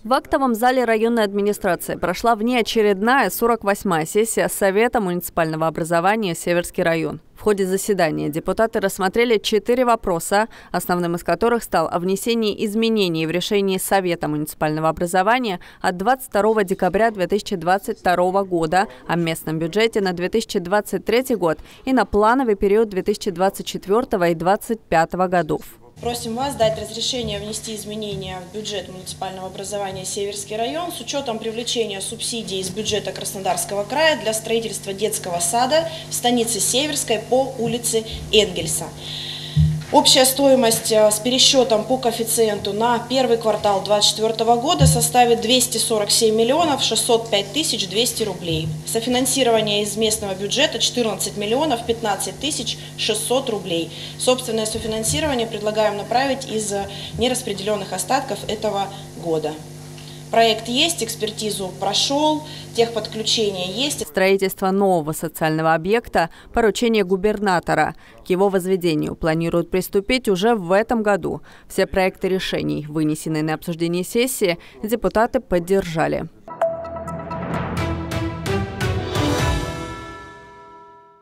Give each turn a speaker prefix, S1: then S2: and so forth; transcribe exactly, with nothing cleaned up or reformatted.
S1: В актовом зале районной администрации прошла внеочередная сорок восьмая сессия Совета муниципального образования «Северский район». В ходе заседания депутаты рассмотрели четыре вопроса, основным из которых стал о внесении изменений в решении Совета муниципального образования от двадцать второго декабря две тысячи двадцать второго года о местном бюджете на две тысячи двадцать третий год и на плановый период две тысячи двадцать четвёртого и две тысячи двадцать пятого годов.
S2: Просим вас дать разрешение внести изменения в бюджет муниципального образования «Северский район» с учетом привлечения субсидий из бюджета Краснодарского края для строительства детского сада в станице Северской по улице Энгельса. Общая стоимость с пересчетом по коэффициенту на первый квартал две тысячи двадцать четвёртого года составит двести сорок семь миллионов шестьсот пять тысяч двести рублей. Софинансирование из местного бюджета четырнадцать миллионов пятнадцать тысяч шестьсот рублей. Собственное софинансирование предлагаем направить из нераспределенных остатков этого года. Проект есть, экспертизу прошел, техподключение есть.
S1: Строительство нового социального объекта – поручение губернатора. К его возведению планируют приступить уже в этом году. Все проекты решений, вынесенные на обсуждение сессии, депутаты поддержали.